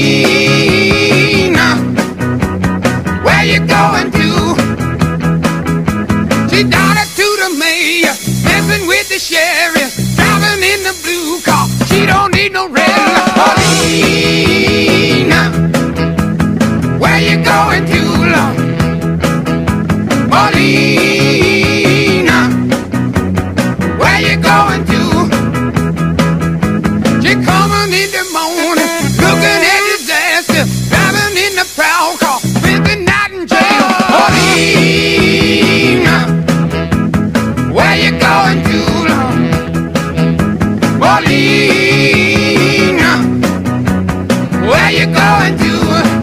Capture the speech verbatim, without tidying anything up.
Paulina, where you going to? She daughter to the mayor, messing with the sheriff, driving in the blue car. She don't need no red. Paulina, where you going to, Lord? Paulina, where you going to? She coming in the morning, looking at disaster, driving in the proud car, spending night in jail. Paulina, where you going to, Lord? Paulina, where you going to?